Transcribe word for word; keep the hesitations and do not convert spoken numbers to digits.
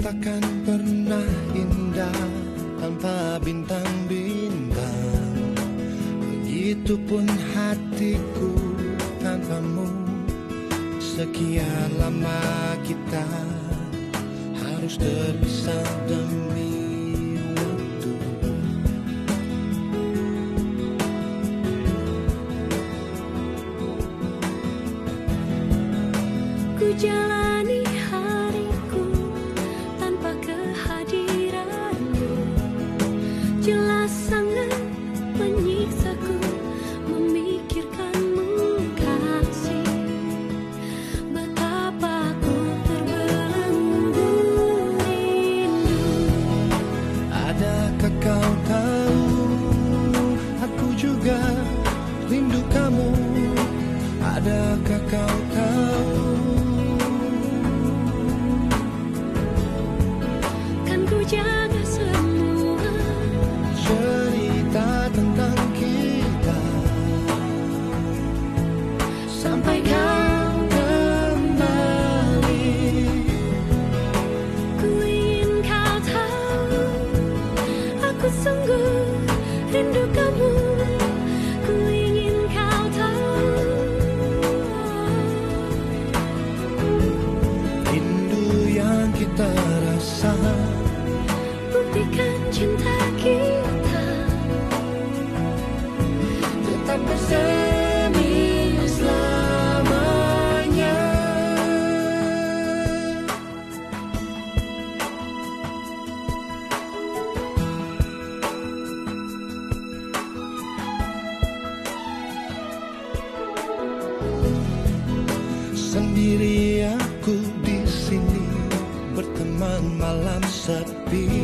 takkan pernah indah tanpa bintang-bintang. Begitupun hatiku tanpamu. Sekian lama kita harus terpisah demi waktu. Ku jalani hariku tanpa kehadiranmu. Jelas sangat menyiksaku memikirkanmu kasih. Betapa ku terbelenggu rindu. Adakah kau tahu, aku juga rindu kamu. Adakah kau tahu, kan ku jaga semua cerita tentang kita sampai kau kembali. ku ingin kau tahu, aku sungguh rindu kamu. Ku ingin kau tahu, Rindu yang kita rasa buktikan cinta kita tetap bersemi selamanya. Sendiri aku di sini berteman malam sepi.